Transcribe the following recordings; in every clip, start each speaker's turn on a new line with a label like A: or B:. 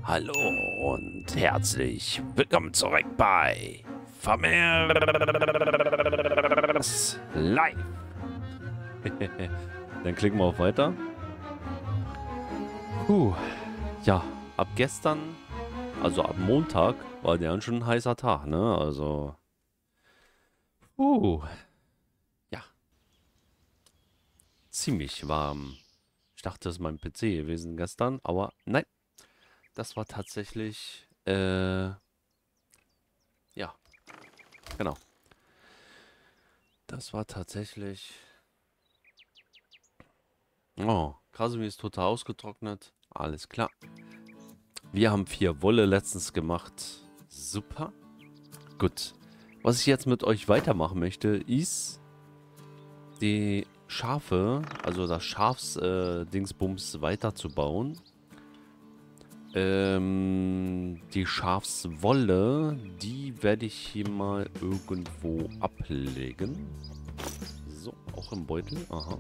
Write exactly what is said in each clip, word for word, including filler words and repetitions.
A: Hallo und herzlich willkommen zurück bei Farmers Live. Dann klicken wir auf Weiter. Puh. Ja, ab gestern, also ab Montag, war der schon ein heißer Tag, ne? Also. Puh. Ja. Ziemlich warm. Ich dachte, das ist mein P C gewesen gestern, aber nein. Das war tatsächlich, äh, ja, genau. Das war tatsächlich, oh, Kasimir ist total ausgetrocknet. Alles klar. Wir haben vier Wolle letztens gemacht. Super. Gut. Was ich jetzt mit euch weitermachen möchte, ist die Schafe, also das Schafs-Dingsbums äh, weiterzubauen. Ähm, die Schafswolle, die werde ich hier mal irgendwo ablegen. So, auch im Beutel. Aha.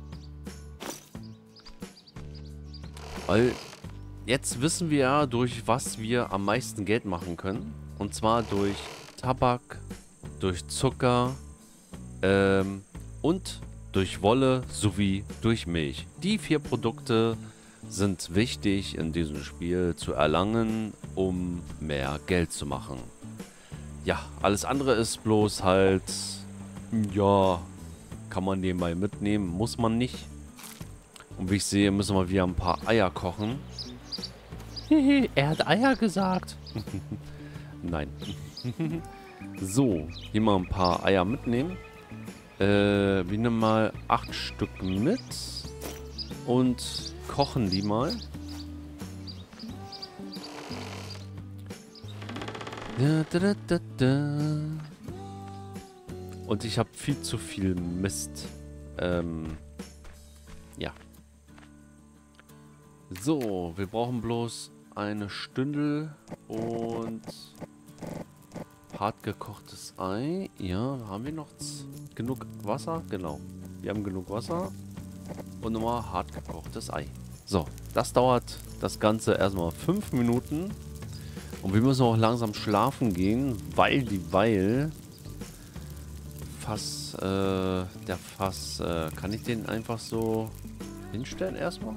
A: Weil jetzt wissen wir ja, durch was wir am meisten Geld machen können. Und zwar durch Tabak, durch Zucker ähm, und durch Wolle sowie durch Milch. Die vier Produkte sind wichtig in diesem Spiel zu erlangen, um mehr Geld zu machen. Ja, alles andere ist bloß halt, ja, kann man nebenbei mitnehmen, muss man nicht. Und wie ich sehe, müssen wir wieder ein paar Eier kochen. Hehe, er hat Eier gesagt. Nein. So, hier mal ein paar Eier mitnehmen. Äh, wir nehmen mal acht Stück mit und kochen die mal. Da, da, da, da. Und ich habe viel zu viel Mist. Ähm, ja. So, wir brauchen bloß eine Stündel und hart gekochtes Ei. Ja, haben wir noch genug Wasser? Genau. Wir haben genug Wasser. Und nochmal hart gekochtes Ei. So, das dauert das Ganze erstmal fünf Minuten. Und wir müssen auch langsam schlafen gehen, weil die Weil Fass, äh, der Fass, äh, kann ich den einfach so hinstellen erstmal?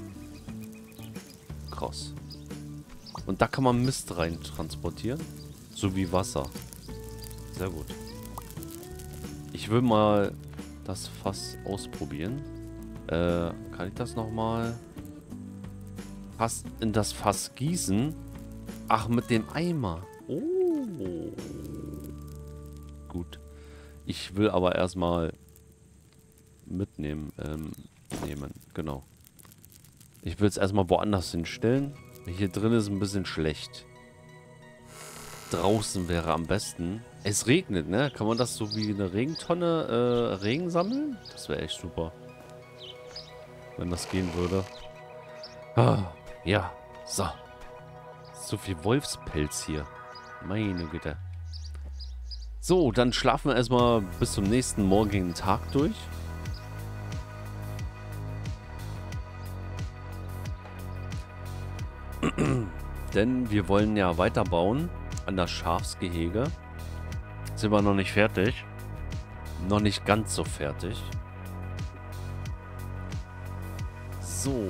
A: Krass. Und da kann man Mist rein transportieren, so wie Wasser. Sehr gut. Ich will mal das Fass ausprobieren. Äh, kann ich das nochmal Fass in das Fass gießen? Ach, mit dem Eimer. Oh. Gut. Ich will aber erstmal mitnehmen. Ähm, nehmen. Genau. Ich will es erstmal woanders hinstellen. Hier drin ist ein bisschen schlecht. Draußen wäre am besten. Es regnet, ne? Kann man das so wie eine Regentonne äh, Regen sammeln? Das wäre echt super. Wenn das gehen würde. Ah, ja, so. So viel Wolfspelz hier. Meine Güte. So, dann schlafen wir erstmal bis zum nächsten morgigen Tag durch. Denn wir wollen ja weiterbauen an das Schafsgehege. Sind wir noch nicht fertig. Noch nicht ganz so fertig. So.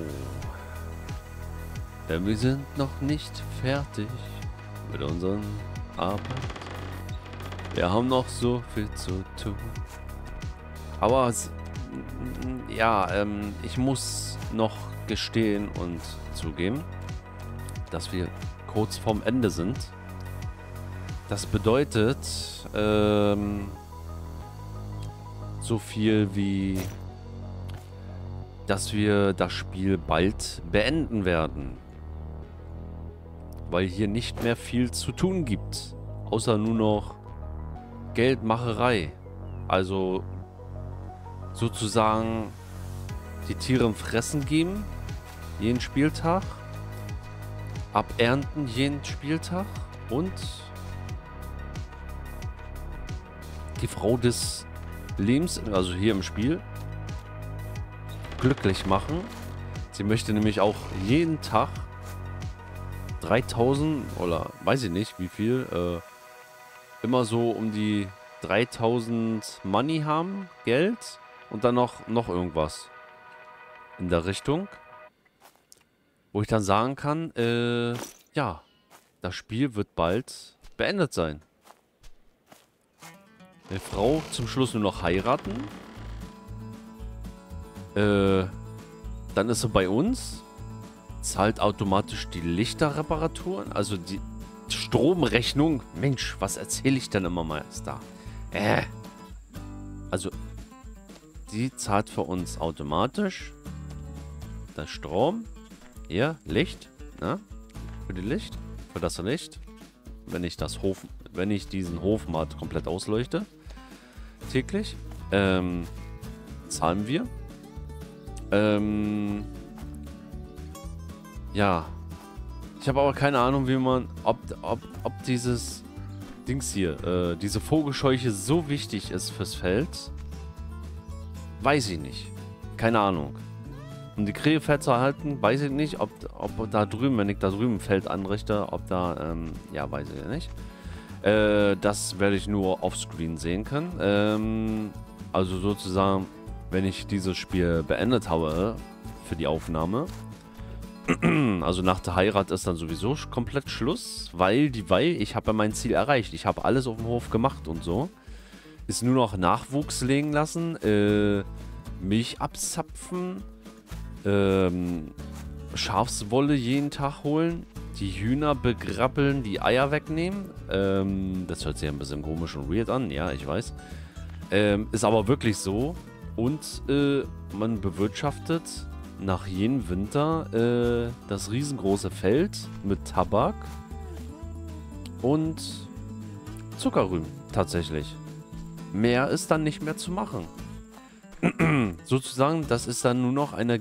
A: Denn wir sind noch nicht fertig mit unseren Arbeit. Wir haben noch so viel zu tun. Aber ja, ähm, ich muss noch gestehen und zugeben, dass wir kurz vorm Ende sind. Das bedeutet ähm, so viel wie, dass wir das Spiel bald beenden werden. Weil hier nicht mehr viel zu tun gibt. Außer nur noch Geldmacherei. Also sozusagen die Tiere im Fressen geben. Jeden Spieltag. Abernten jeden Spieltag. Und die Frau des Lebens, also hier im Spiel, glücklich machen. Sie möchte nämlich auch jeden Tag dreitausend oder weiß ich nicht wie viel, äh, immer so um die dreitausend Money haben, Geld und dann noch, noch irgendwas in der Richtung, wo ich dann sagen kann, äh, ja, das Spiel wird bald beendet sein. Die Frau zum Schluss nur noch heiraten. Äh, dann ist sie bei uns. Zahlt automatisch die Lichterreparaturen. Also die Stromrechnung. Mensch, was erzähle ich denn immer mal erst da? Äh. Also, die zahlt für uns automatisch das Strom. Hier, Licht. Ne? Für die Licht. Für das Licht. Wenn ich das Hof, wenn ich diesen Hofmarkt komplett ausleuchte. Täglich. Ähm, zahlen wir. Ähm, ja. Ich habe aber keine Ahnung, wie man, ob, ob, ob dieses Dings hier, äh, diese Vogelscheuche so wichtig ist fürs Feld. Weiß ich nicht. Keine Ahnung. Um die Krähe fett zu erhalten, weiß ich nicht, ob, ob da drüben, wenn ich da drüben ein Feld anrichte, ob da, ähm, ja, weiß ich nicht. Äh, das werde ich nur offscreen sehen können. Ähm, also sozusagen, wenn ich dieses Spiel beendet habe für die Aufnahme. Also nach der Heirat ist dann sowieso komplett Schluss, weil die, weil ich habe ja mein Ziel erreicht. Ich habe alles auf dem Hof gemacht und so. Ist nur noch Nachwuchs legen lassen, äh, Milch abzapfen, ähm, Schafswolle jeden Tag holen, die Hühner begrabbeln, die Eier wegnehmen. Ähm, das hört sich ein bisschen komisch und weird an, ja, ich weiß. Ähm, ist aber wirklich so. Und äh, man bewirtschaftet nach jedem Winter äh, das riesengroße Feld mit Tabak und Zuckerrüben tatsächlich. Mehr ist dann nicht mehr zu machen. Sozusagen, das ist dann nur noch eine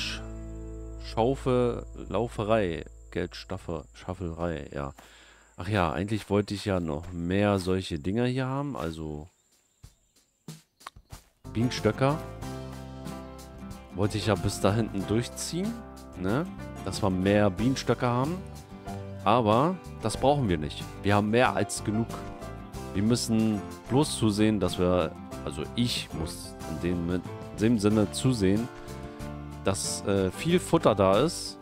A: Geldschaufelauferei. Geldschaffelei, ja. Ach ja, eigentlich wollte ich ja noch mehr solche Dinger hier haben, also Bienenstöcker. Wollte ich ja bis da hinten durchziehen, ne? Dass wir mehr Bienenstöcke haben. Aber das brauchen wir nicht. Wir haben mehr als genug. Wir müssen bloß zusehen, dass wir, also ich muss in dem, in dem Sinne zusehen, dass äh, viel Futter da ist.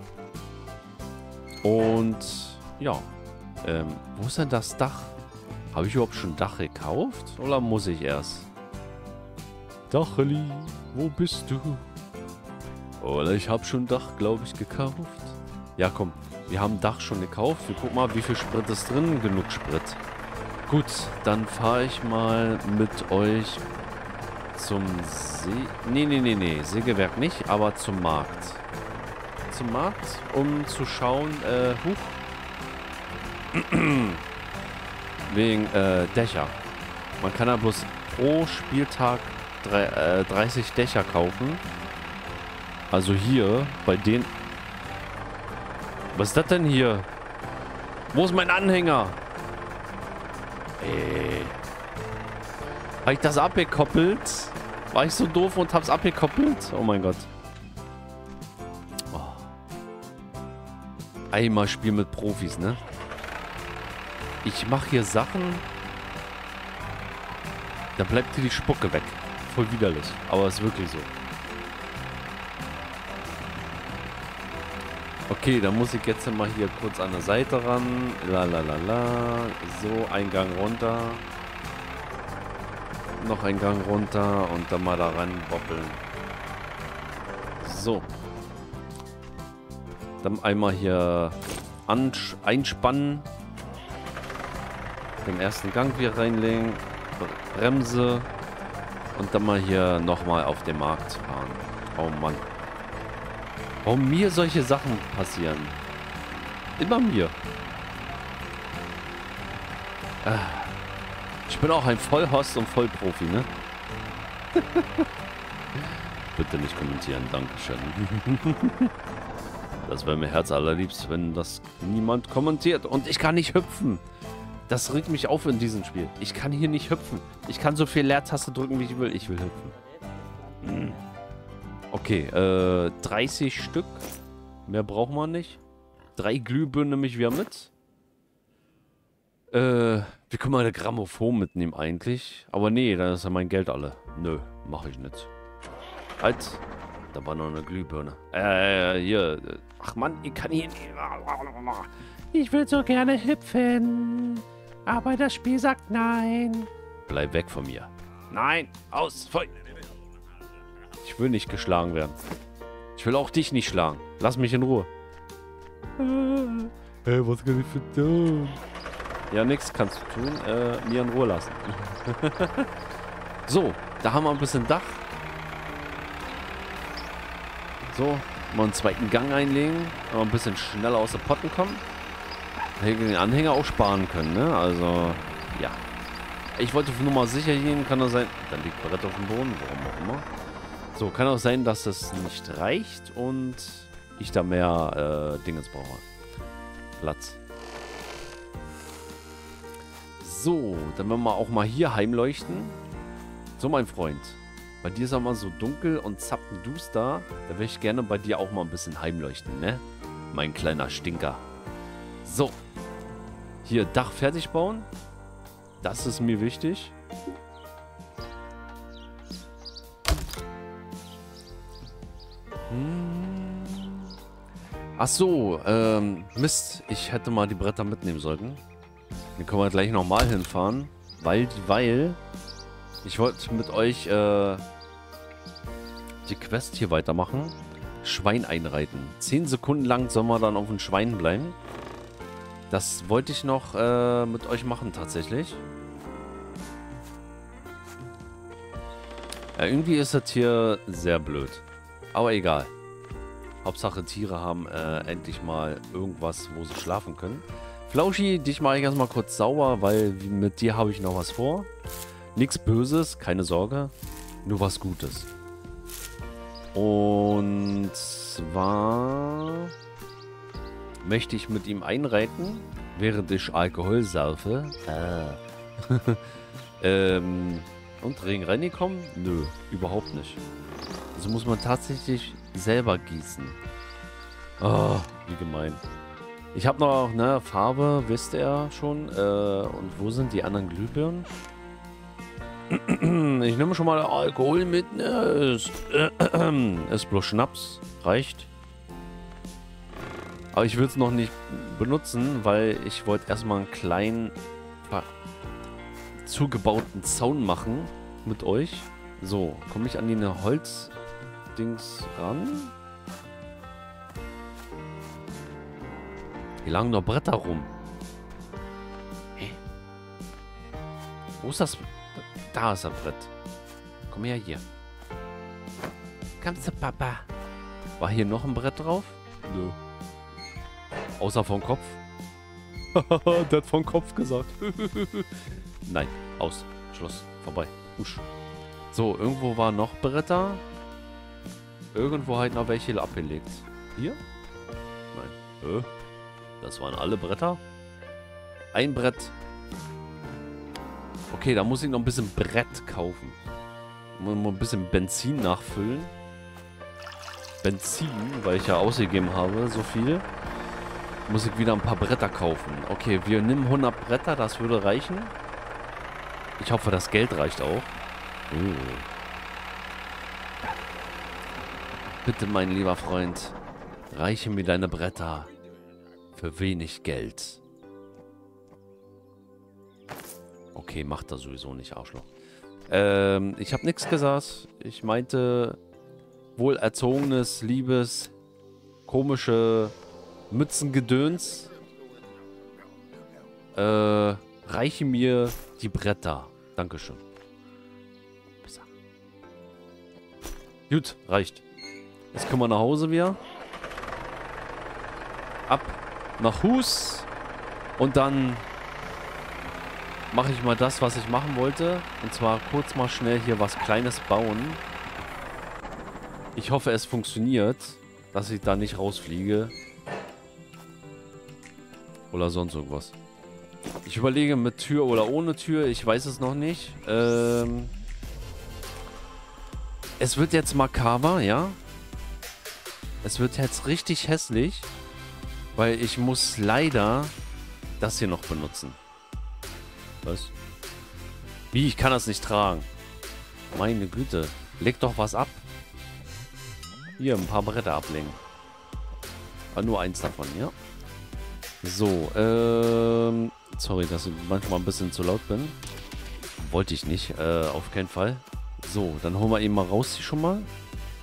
A: Und ja, ähm, wo ist denn das Dach? Habe ich überhaupt schon Dach gekauft? Oder muss ich erst? Dacheli, wo bist du? Oder ich habe schon Dach, glaube ich, gekauft. Ja, komm, wir haben Dach schon gekauft. Wir gucken mal, wie viel Sprit ist drin. Genug Sprit. Gut, dann fahre ich mal mit euch zum See... Nee, nee, nee, nee, Sägewerk nicht, aber zum Markt. Zum Markt, um zu schauen, äh, huch. Wegen, äh, Dächer. Man kann ja bloß pro Spieltag drei, äh, dreißig Dächer kaufen. Also hier, bei den... Was ist das denn hier? Wo ist mein Anhänger? Ey. Habe ich das abgekoppelt? War ich so doof und hab's abgekoppelt? Oh mein Gott. Oh. Einmal Spiel mit Profis, ne? Ich mache hier Sachen... Da bleibt hier die Spucke weg. Voll widerlich. Aber ist wirklich so. Okay, dann muss ich jetzt mal hier kurz an der Seite ran. La la la la. So, ein Gang runter. Noch ein Gang runter und dann mal da ran boppeln. So. Dann einmal hier einspannen. Den ersten Gang wieder reinlegen. Bremse. Und dann mal hier nochmal auf den Markt fahren. Oh Mann. Warum mir solche Sachen passieren? Immer mir. Ich bin auch ein Vollhost und Vollprofi, ne? Bitte nicht kommentieren, dankeschön. Das wäre mir herzallerliebst, wenn das niemand kommentiert. Und ich kann nicht hüpfen. Das regt mich auf in diesem Spiel. Ich kann hier nicht hüpfen. Ich kann so viel Leertaste drücken, wie ich will. Ich will hüpfen. Okay, äh, dreißig Stück. Mehr braucht man nicht. Drei Glühbirnen nehme ich wieder mit. Äh, wir können mal eine Grammophon mitnehmen eigentlich. Aber nee, dann ist ja mein Geld alle. Nö, mache ich nicht. Halt. Da war noch eine Glühbirne. Äh, hier. Ach Mann, ich kann hier nicht.
B: Ich will so gerne hüpfen. Aber das Spiel sagt nein.
A: Bleib weg von mir. Nein, aus. Voll. Ich will nicht geschlagen werden. Ich will auch dich nicht schlagen. Lass mich in Ruhe.
B: Hey, was kann ich für tun?
A: Ja, nix kannst du tun. Äh, mir in Ruhe lassen. So, da haben wir ein bisschen Dach. So, mal einen zweiten Gang einlegen. Mal ein bisschen schneller aus den Potten kommen. Hätte den Anhänger auch sparen können, ne? Also, ja. Ich wollte nur mal sicher gehen. Kann das sein... Dann liegt Brett auf dem Boden. Warum auch immer. So, kann auch sein, dass das nicht reicht und ich da mehr äh, Dingens brauche. Platz. So, dann werden wir auch mal hier heimleuchten. So, mein Freund. Bei dir ist es mal so dunkel und zappenduster. Da will ich gerne bei dir auch mal ein bisschen heimleuchten, ne? Mein kleiner Stinker. So. Hier, Dach fertig bauen. Das ist mir wichtig. Hm. Ach so, ähm, Mist. Ich hätte mal die Bretter mitnehmen sollten. Dann können wir gleich nochmal hinfahren. Weil, weil... Ich wollte mit euch, äh... die Quest hier weitermachen. Schwein einreiten. Zehn Sekunden lang soll man dann auf dem Schwein bleiben. Das wollte ich noch äh, mit euch machen tatsächlich. Ja, irgendwie ist das hier sehr blöd. Aber egal. Hauptsache Tiere haben äh, endlich mal irgendwas, wo sie schlafen können. Flauschi, dich mache ich erstmal kurz sauber, weil mit dir habe ich noch was vor. Nichts Böses, keine Sorge. Nur was Gutes. Und zwar möchte ich mit ihm einreiten, während ich Alkohol saufe. Ah. ähm, und Regen reingekommen? Nö, überhaupt nicht. Also muss man tatsächlich selber gießen. Oh, wie gemein. Ich habe noch, ne, Farbe, wisst ihr schon. Äh, und wo sind die anderen Glühbirnen? Ich nehme schon mal Alkohol mit. Ne, ist, äh, ist bloß Schnaps. Reicht. Aber ich will es noch nicht benutzen, weil ich wollte erstmal einen kleinen zugebauten Zaun machen mit euch. So, komme ich an die Holzdings ran? Hier lagen noch Bretter rum. Hä? Wo ist das? Da ist ein Brett. Komm her hier.
B: Kommst du, Papa?
A: War hier noch ein Brett drauf? Nö. Außer vom Kopf. Der hat vom Kopf gesagt. Nein, aus. Schluss. Vorbei. Usch. So, irgendwo waren noch Bretter. Irgendwo halt noch welche abgelegt. Hier? Nein. Äh, das waren alle Bretter. Ein Brett. Okay, da muss ich noch ein bisschen Brett kaufen. Mal ein bisschen Benzin nachfüllen. Benzin, weil ich ja ausgegeben habe, so viel. Muss ich wieder ein paar Bretter kaufen. Okay, wir nehmen hundert Bretter, das würde reichen. Ich hoffe, das Geld reicht auch. Oh. Bitte, mein lieber Freund, reiche mir deine Bretter für wenig Geld. Okay, macht das sowieso nicht, Arschloch. Ähm, ich habe nichts gesagt. Ich meinte wohlerzogenes, liebes, komische Mützengedöns. Äh, reiche mir die Bretter. Dankeschön. Gut, reicht. Jetzt können wir nach Hause wieder. Ab nach Hus. Und dann mache ich mal das, was ich machen wollte. Und zwar kurz mal schnell hier was Kleines bauen. Ich hoffe, es funktioniert, dass ich da nicht rausfliege. Oder sonst irgendwas. Ich überlege mit Tür oder ohne Tür. Ich weiß es noch nicht. Ähm... Es wird jetzt makaber, ja. Es wird jetzt richtig hässlich. Weil ich muss leider das hier noch benutzen. Was? Wie? Ich kann das nicht tragen. Meine Güte. Leg doch was ab. Hier, ein paar Bretter ablegen. Aber nur eins davon, ja. So, ähm... sorry, dass ich manchmal ein bisschen zu laut bin. Wollte ich nicht, äh, auf keinen Fall. So, dann holen wir ihn mal raus hier schon mal.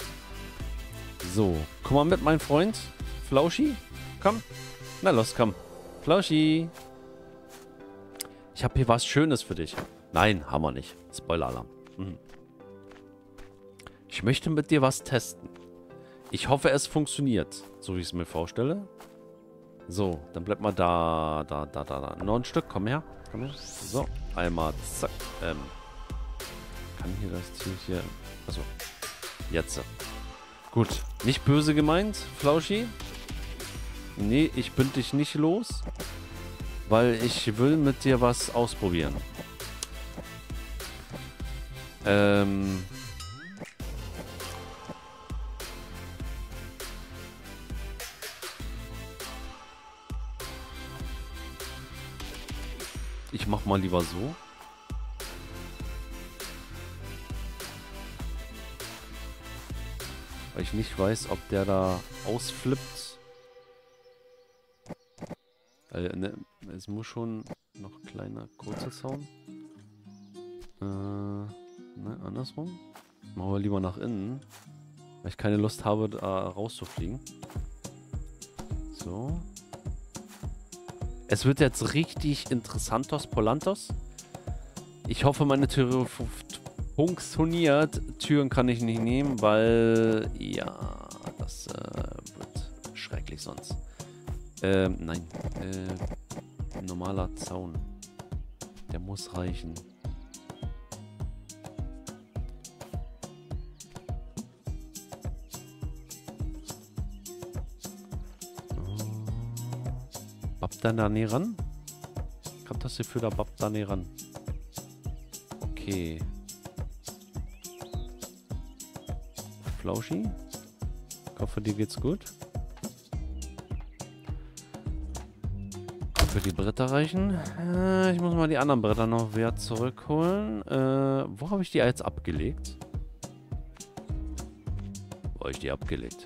A: So, komm mal mit, mein Freund. Flauschi, komm. Na los, komm. Flauschi. Ich habe hier was Schönes für dich. Nein, haben wir nicht. Spoiler-Alarm. Mhm. Ich möchte mit dir was testen. Ich hoffe, es funktioniert, so wie ich es mir vorstelle. So, dann bleibt mal da, da, da, da, da. Noch ein Stück, komm her. Komm her. So, einmal, zack. Ähm, kann hier das Tier hier... Achso, jetzt. Gut, nicht böse gemeint, Flauschi. Nee, ich bin dich nicht los. Weil ich will mit dir was ausprobieren. Ähm... Ich mach mal lieber so. Weil ich nicht weiß, ob der da ausflippt. Äh, ne, es muss schon noch kleiner, kurzer Sound. Äh, ne, andersrum. Machen wir lieber nach innen. Weil ich keine Lust habe, da rauszufliegen. So. Es wird jetzt richtig interessantos, Polantos. Ich hoffe, meine Tür funktioniert. Türen kann ich nicht nehmen, weil... Ja, das äh, wird schrecklich sonst. Ähm, nein. Äh, normaler Zaun. Der muss reichen. Bapp da näher ran? Kommt das Gefühl, da bapp da näher ran? Okay. Flauschi? Ich hoffe, dir geht's gut. Für die Bretter reichen. Äh, ich muss mal die anderen Bretter noch wieder zurückholen. Äh, wo habe ich die jetzt abgelegt? Wo habe ich die abgelegt?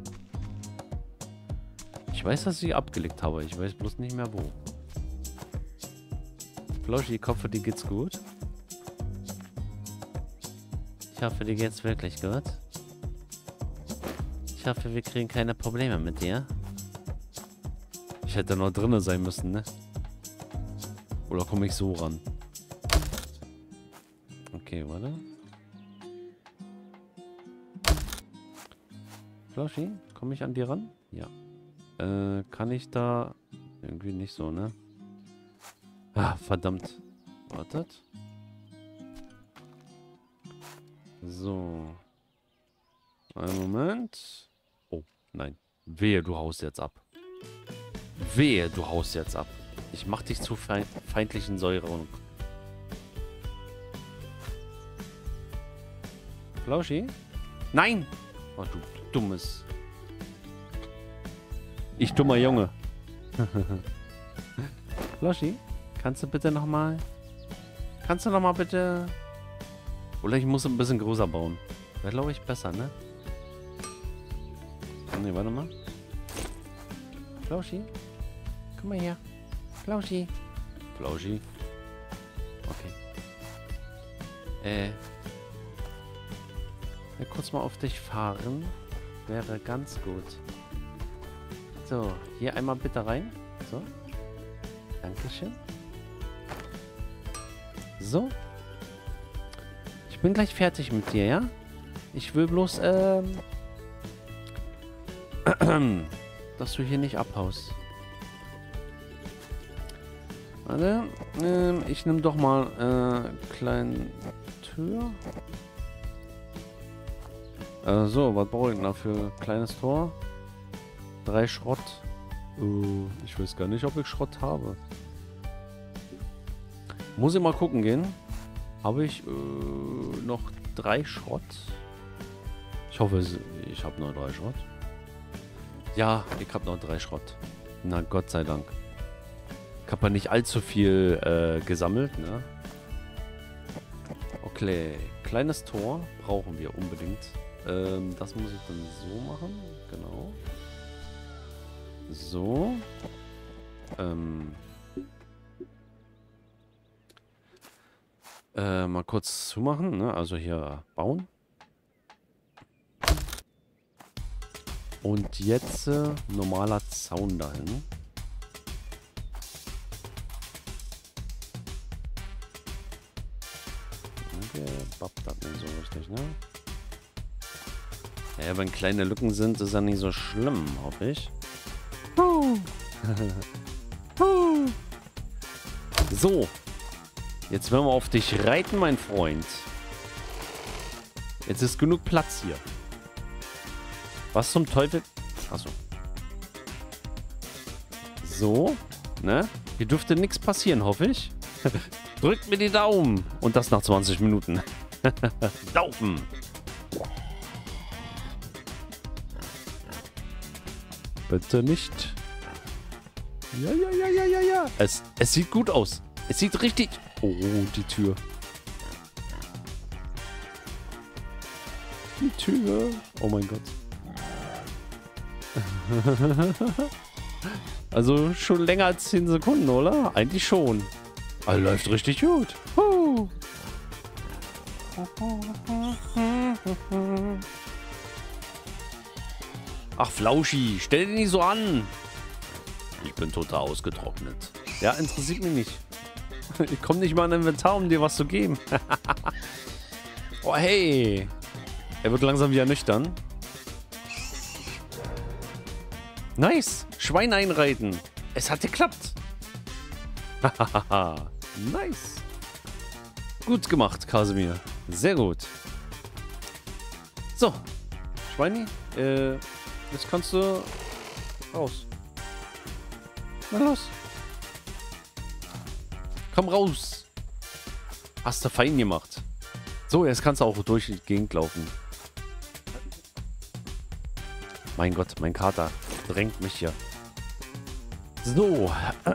A: Ich weiß, dass ich sie abgelegt habe. Ich weiß bloß nicht mehr wo. Flauschi, ich hoffe, dir geht's gut. Ich hoffe, dir geht's wirklich gut. Ich hoffe, wir kriegen keine Probleme mit dir. Ich hätte noch drinnen sein müssen, ne? Oder komme ich so ran? Okay, warte. Flauschi, komme ich an dir ran? Ja. Äh, kann ich da... Irgendwie nicht so, ne? Ah, verdammt. Wartet. So. Einen Moment. Oh, nein. Wehe, du haust jetzt ab. Wehe, du haust jetzt ab. Ich mach dich zu feind feindlichen Säuerung. Flauschi? Nein! Oh, du dummes... Ich dummer Junge. Flauschi, kannst du bitte nochmal? Kannst du nochmal bitte? Oder ich muss ein bisschen größer bauen. Wäre, glaube ich, besser, ne? Ne, warte mal. Flauschi? Komm mal her. Flauschi. Flauschi. Okay. Äh. Ja, kurz mal auf dich fahren. Wäre ganz gut. So, hier einmal bitte rein. So. Dankeschön. So. Ich bin gleich fertig mit dir, ja? Ich will bloß, ähm... dass du hier nicht abhaust. Warte. Ähm, ich nehme doch mal, äh, kleine Tür. Äh, so, was brauche ich denn dafür? Kleines Tor. Drei Schrott. Uh, ich weiß gar nicht, ob ich Schrott habe. Muss ich mal gucken gehen. Habe ich äh, noch drei Schrott? Ich hoffe, ich habe noch drei Schrott. Ja, ich habe noch drei Schrott. Na, Gott sei Dank. Ich habe ja nicht allzu viel äh, gesammelt, ne? Okay, kleines Tor brauchen wir unbedingt. Ähm, das muss ich dann so machen, genau. So. Ähm. Äh, mal kurz zumachen, ne? Also hier bauen. Und jetzt äh, normaler Zaun dahin. Okay, bappt das nicht so richtig, ne? Ja, wenn kleine Lücken sind, ist ja nicht so schlimm, hoffe ich. So. Jetzt werden wir auf dich reiten, mein Freund. Jetzt ist genug Platz hier. Was zum Teufel? Achso. So. Ne? Hier dürfte nichts passieren, hoffe ich. Drückt mir die Daumen. Und das nach zwanzig Minuten. Daumen. Bitte nicht. Ja, ja, ja, ja, ja, ja. Es, es sieht gut aus. Es sieht richtig... Oh, die Tür. Die Tür. Oh mein Gott. Also schon länger als zehn Sekunden, oder? Eigentlich schon. Aber läuft richtig gut. Huh. Ach, Flauschi, stell dich nicht so an. Ich bin total ausgetrocknet. Ja, interessiert mich nicht. Ich komme nicht mal in Inventar, um dir was zu geben. Oh, hey. Er wird langsam wieder nüchtern. Nice. Schwein einreiten. Es hat geklappt. Nice. Gut gemacht, Kasimir. Sehr gut. So. Schweini, äh, jetzt kannst du raus. Na los. Komm raus. Hast du fein gemacht. So, jetzt kannst du auch durch die Gegend laufen. Mein Gott, mein Kater drängt mich hier. So.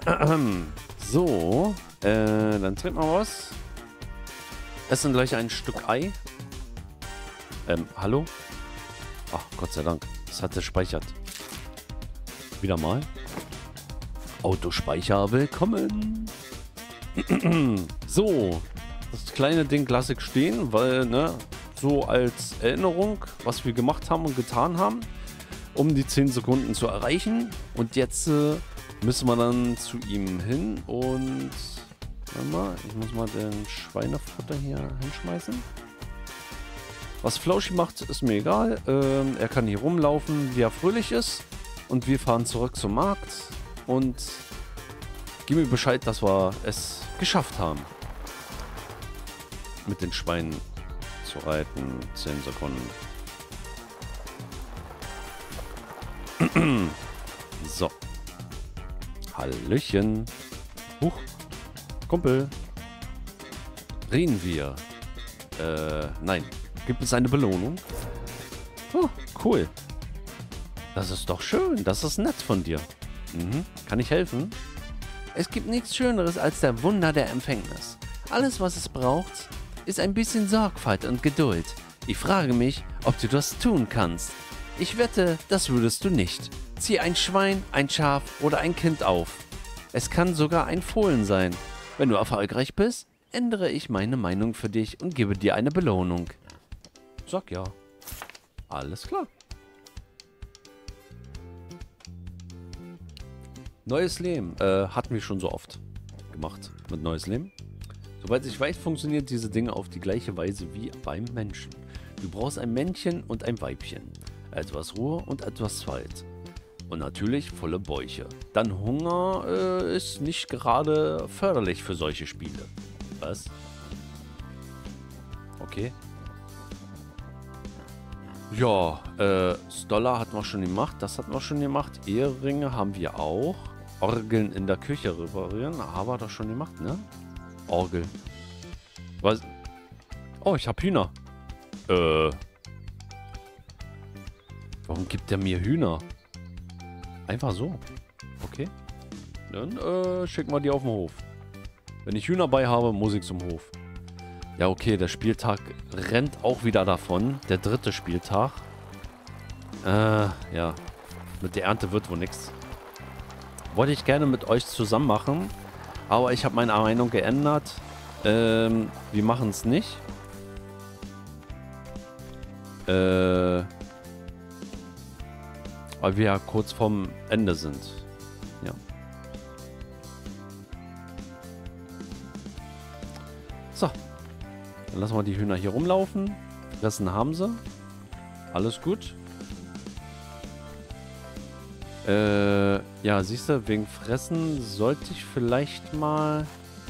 A: So. Äh, dann trinken wir was. Essen gleich ein Stück Ei. Ähm, hallo? Ach, Gott sei Dank. Das hat er speichert. Wieder mal. Autospeicher, willkommen. So, das kleine Ding lasse ich stehen, weil, ne, so als Erinnerung, was wir gemacht haben und getan haben, um die zehn Sekunden zu erreichen. Und jetzt äh, müssen wir dann zu ihm hin und, warte mal, ich muss mal den Schweinefutter hier hinschmeißen. Was Flauschi macht, ist mir egal. Ähm, er kann hier rumlaufen, wie er fröhlich ist. Und wir fahren zurück zum Markt und gib mir Bescheid, dass wir es geschafft haben. Mit den Schweinen zu reiten. zehn Sekunden. So. Hallöchen. Huch. Kumpel. Reden wir. Äh, nein. Gibt es eine Belohnung? Oh, cool. Das ist doch schön. Das ist nett von dir. Mhm. Kann ich helfen? Es gibt nichts Schöneres als der Wunder der Empfängnis. Alles, was es braucht, ist ein bisschen Sorgfalt und Geduld. Ich frage mich, ob du das tun kannst. Ich wette, das würdest du nicht. Zieh ein Schwein, ein Schaf oder ein Kind auf. Es kann sogar ein Fohlen sein. Wenn du erfolgreich bist, ändere ich meine Meinung für dich und gebe dir eine Belohnung. Sag ja. Alles klar. Neues Leben. Äh, hatten wir schon so oft gemacht mit Neues Leben. Soweit ich weiß, funktioniert diese Dinge auf die gleiche Weise wie beim Menschen. Du brauchst ein Männchen und ein Weibchen. Etwas Ruhe und etwas Zeit. Und natürlich volle Bäuche. Dann Hunger äh, ist nicht gerade förderlich für solche Spiele. Was? Okay. Ja, äh, Stoller hatten wir schon gemacht. Das hatten wir schon gemacht. Eheringe haben wir auch. Orgeln in der Küche reparieren. Haben wir das schon gemacht, ne? Orgel. Was? Oh, ich hab Hühner. Äh. Warum gibt der mir Hühner? Einfach so. Okay. Dann äh, schicken wir die auf den Hof. Wenn ich Hühner bei habe, muss ich zum Hof. Ja, okay, der Spieltag rennt auch wieder davon. Der dritte Spieltag. Äh, ja. Mit der Ernte wird wohl nichts. Wollte ich gerne mit euch zusammen machen. Aber ich habe meine Meinung geändert. Ähm, wir machen es nicht. Äh, weil wir ja kurz vorm Ende sind. Ja. So. Dann lassen wir die Hühner hier rumlaufen. Fressen haben sie. Alles gut. Äh, ja, siehst du, wegen Fressen sollte ich vielleicht mal...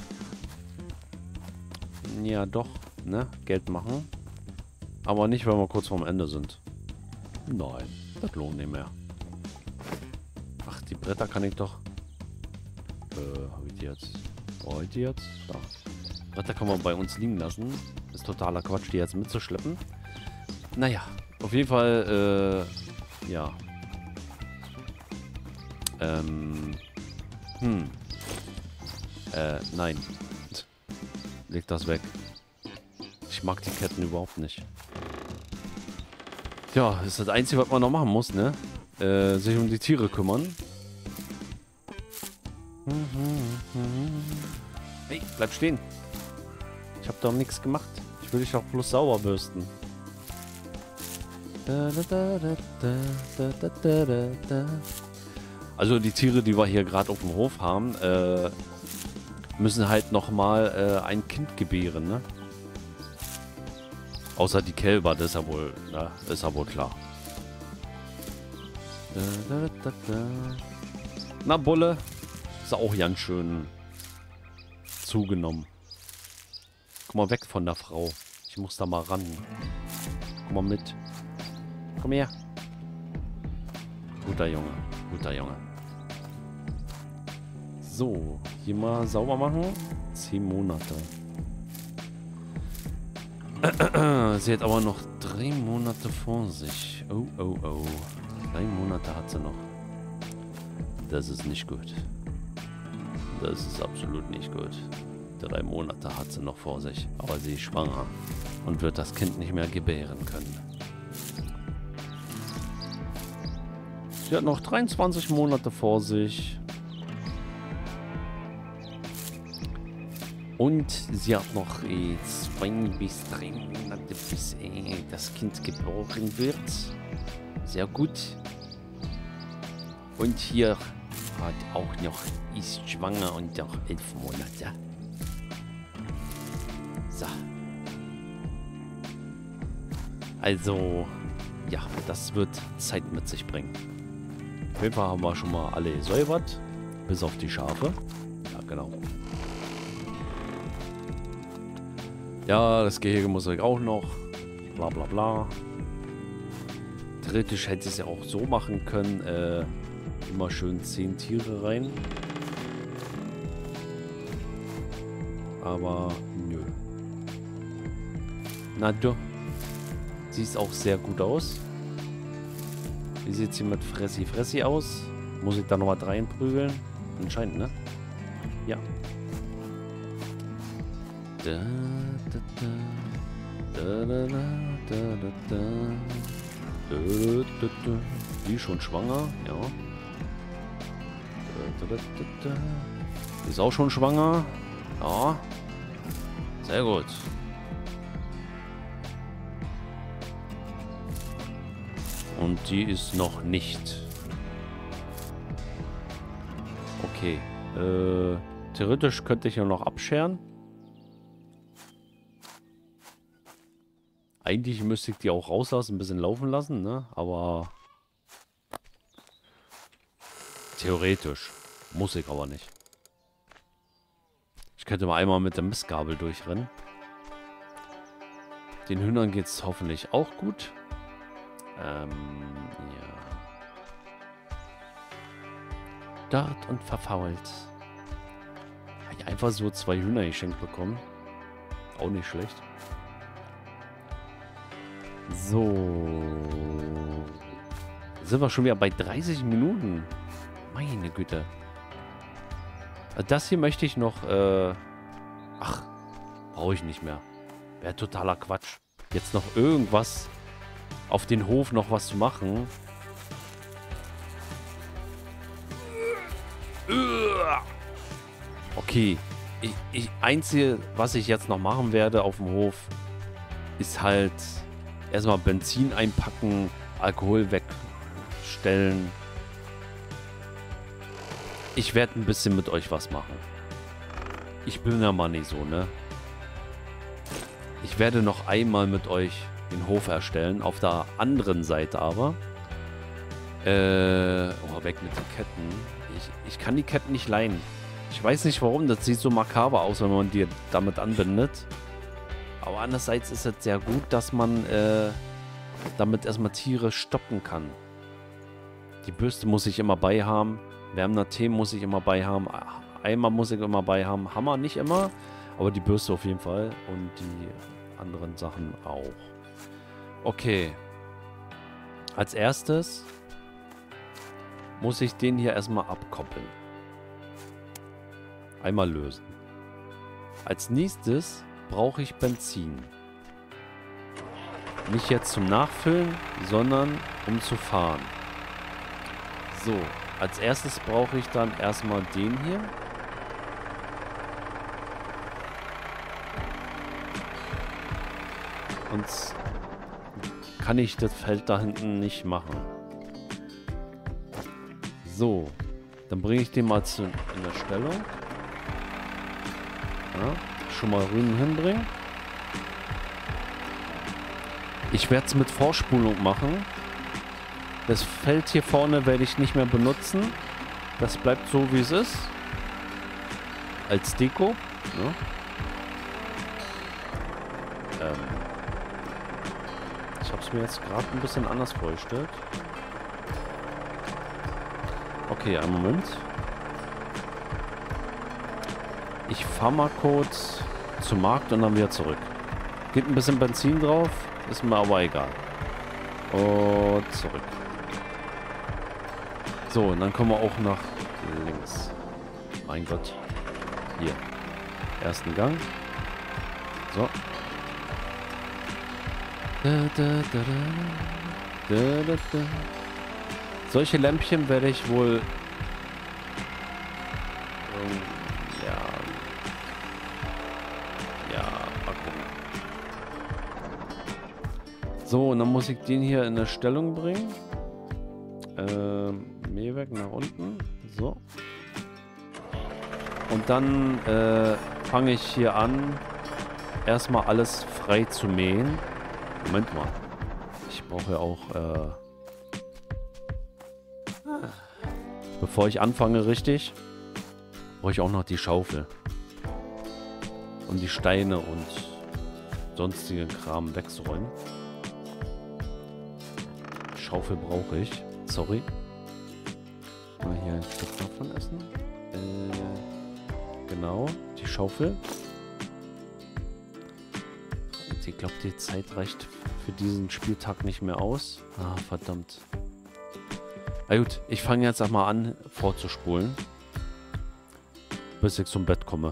A: Ja, doch, ne? Geld machen. Aber nicht, weil wir kurz vorm Ende sind. Nein, das lohnt nicht mehr. Ach, die Bretter kann ich doch... Äh, hab ich die jetzt? Wo hab ich die jetzt? Da. Bretter kann man bei uns liegen lassen. Ist totaler Quatsch, die jetzt mitzuschleppen. Naja, auf jeden Fall, äh, ja. Ähm, hm. Äh, nein. Leg das weg. Ich mag die Ketten überhaupt nicht. Ja, das ist das Einzige, was man noch machen muss, ne? Äh, sich um die Tiere kümmern. Hey, bleib stehen. Ich hab doch nichts gemacht. Ich will dich doch bloß sauber bürsten. Also die Tiere, die wir hier gerade auf dem Hof haben, äh, müssen halt nochmal äh, ein Kind gebären, ne? Außer die Kälber, das ist ja wohl, na, ist ja wohl klar. Na, Bulle. Ist auch ganz schön zugenommen. Guck mal weg von der Frau. Ich muss da mal ran. Komm mal mit. Komm her. Guter Junge. Guter Junge. So. Hier mal sauber machen. Zehn Monate. Sie hat aber noch drei Monate vor sich. Oh, oh, oh. Drei Monate hat sie noch. Das ist nicht gut. Das ist absolut nicht gut. Drei Monate hat sie noch vor sich. Aber sie ist schwanger. Und wird das Kind nicht mehr gebären können. Sie hat noch dreiundzwanzig Monate vor sich. Und sie hat noch äh, zwei bis drei Monate, bis äh, das Kind geboren wird. Sehr gut. Und hier hat auch noch, ist schwanger und noch elf Monate. So. Also, ja, das wird Zeit mit sich bringen. Auf jeden Fall haben wir schon mal alle gesäubert. Bis auf die Schafe. Ja, genau. Ja, das Gehege muss ich auch noch. Bla bla bla. Theoretisch hätte ich es ja auch so machen können. Äh, immer schön zehn Tiere rein. Aber nö. Na du. Sieht auch sehr gut aus. Wie sieht es hier mit Fressi Fressi aus? Muss ich da noch was reinprügeln? Anscheinend, ne? Ja. Da, da, da. Da, da, da, da, da. Da, da, da. Die ist schon schwanger, ja. Da, da, da, da. Die ist auch schon schwanger. Ja. Sehr gut. Und die ist noch nicht. Okay. Äh, theoretisch könnte ich ja noch abscheren. Eigentlich müsste ich die auch rauslassen, ein bisschen laufen lassen, ne? Aber theoretisch. Muss ich aber nicht. Ich könnte mal einmal mit der Mistgabel durchrennen. Den Hühnern geht es hoffentlich auch gut. Ähm, ja. Dort und verfault. Habe ich einfach so zwei Hühner geschenkt bekommen. Auch nicht schlecht. So. Sind wir schon wieder bei dreißig Minuten. Meine Güte. Das hier möchte ich noch, äh... Ach, brauche ich nicht mehr. Wäre totaler Quatsch. Jetzt noch irgendwas auf den Hof noch was zu machen. Okay. Ich, ich, Einzige, was ich jetzt noch machen werde auf dem Hof, ist halt erstmal Benzin einpacken, Alkohol wegstellen. Ich werde ein bisschen mit euch was machen. Ich bin ja mal nicht so, ne? Ich werde noch einmal mit euch den Hof erstellen. Auf der anderen Seite aber. Äh, oh, weg mit den Ketten. Ich, ich kann die Ketten nicht leihen. Ich weiß nicht warum. Das sieht so makaber aus, wenn man die damit anbindet. Aber andererseits ist es sehr gut, dass man äh, damit erstmal Tiere stoppen kann. Die Bürste muss ich immer bei haben. Wärmender Tee muss ich immer bei haben. Eimer muss ich immer bei haben. Hammer nicht immer. Aber die Bürste auf jeden Fall. Und die anderen Sachen auch. Okay. Als erstes muss ich den hier erstmal abkoppeln. Einmal lösen. Als nächstes brauche ich Benzin. Nicht jetzt zum Nachfüllen, sondern um zu fahren. So, als erstes brauche ich dann erstmal den hier. Sonst kann ich das Feld da hinten nicht machen. So, dann bringe ich den mal zu, in der Stellung. Ja, schon mal Rüben hinbringen. Ich werde es mit Vorspulung machen. Das Feld hier vorne werde ich nicht mehr benutzen. Das bleibt so, wie es ist. Als Deko. Ja. Ähm. Ich habe es mir jetzt gerade ein bisschen anders vorgestellt. Okay, einen Moment. Ich fahre mal kurz zum Markt und dann wieder zurück. Geht ein bisschen Benzin drauf, ist mir aber egal. Und zurück. So, und dann kommen wir auch nach links. Mein Gott. Hier. Ersten Gang. So. Da, da, da, da. Da, da, da. Solche Lämpchen werde ich wohl... Ähm, ja... Ja, mal gucken. So, und dann muss ich den hier in eine Stellung bringen. Ähm, Mähwerk nach unten. So. Und dann äh, fange ich hier an, erstmal alles frei zu mähen. Moment mal. Ich brauche ja auch... Äh, Bevor ich anfange, richtig, brauche ich auch noch die Schaufel. Um die Steine und sonstigen Kram wegzuräumen. Schaufel brauche ich. Sorry. Mal hier ein Stück davon essen. Äh, genau, die Schaufel. Und ich glaube, die Zeit reicht für diesen Spieltag nicht mehr aus. Ah, verdammt. Na gut, ich fange jetzt einmal an, vorzuspulen, bis ich zum Bett komme.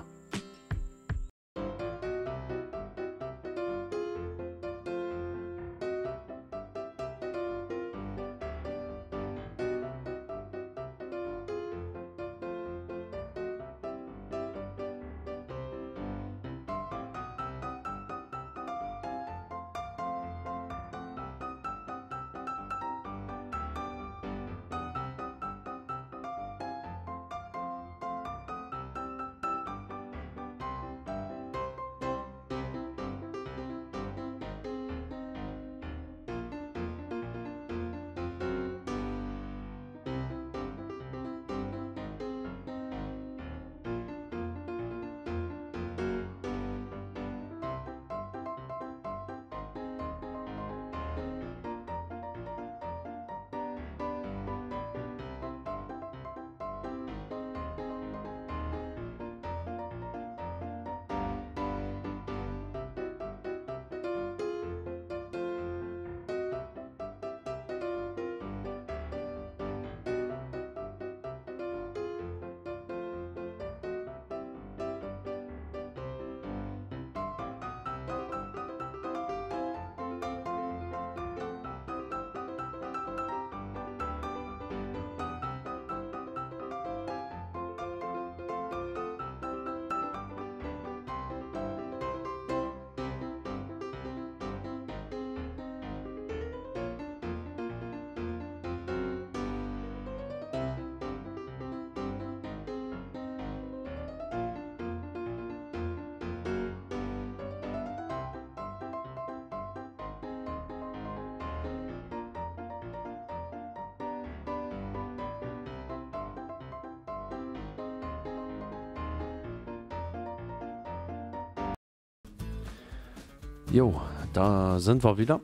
A: Jo, da sind wir wieder.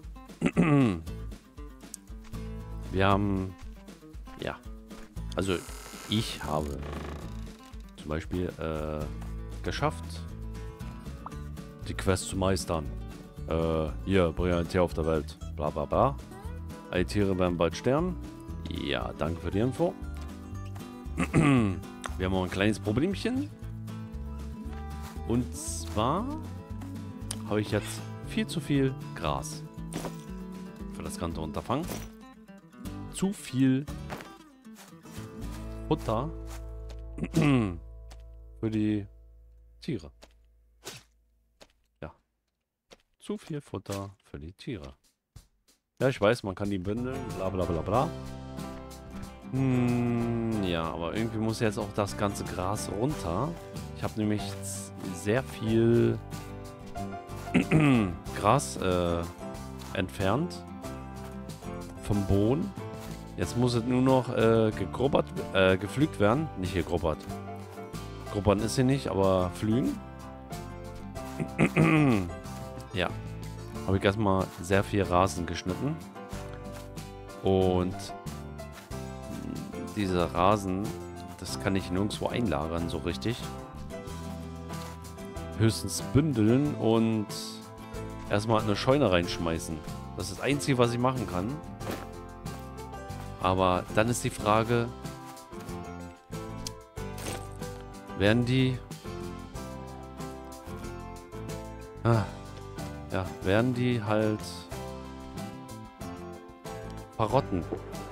A: Wir haben, ja, also ich habe zum Beispiel äh, geschafft, die Quest zu meistern. Äh, hier, bringe ein Tier auf der Welt, bla bla bla. Alle Tiere werden bald sterben. Ja, danke für die Info. Wir haben auch ein kleines Problemchen. Und zwar habe ich jetzt viel zu viel Gras für das ganze Unterfangen. Zu viel Futter für die Tiere. Ja. Zu viel Futter für die Tiere. Ja, ich weiß, man kann die bündeln, bla bla bla bla. Hm, ja, aber irgendwie muss jetzt auch das ganze Gras runter. Ich habe nämlich sehr viel Gras äh, entfernt vom Boden. Jetzt muss es nur noch äh, gegrubbert, äh, gepflügt werden. Nicht gegrubbert. Grubbern ist sie nicht, aber pflügen. Ja. Habe ich erstmal sehr viel Rasen geschnitten. Und dieser Rasen, das kann ich nirgendwo einlagern, so richtig. Höchstens bündeln und erstmal in eine Scheune reinschmeißen. Das ist das Einzige, was ich machen kann. Aber dann ist die Frage, werden die... Ah, ja, werden die halt verrotten.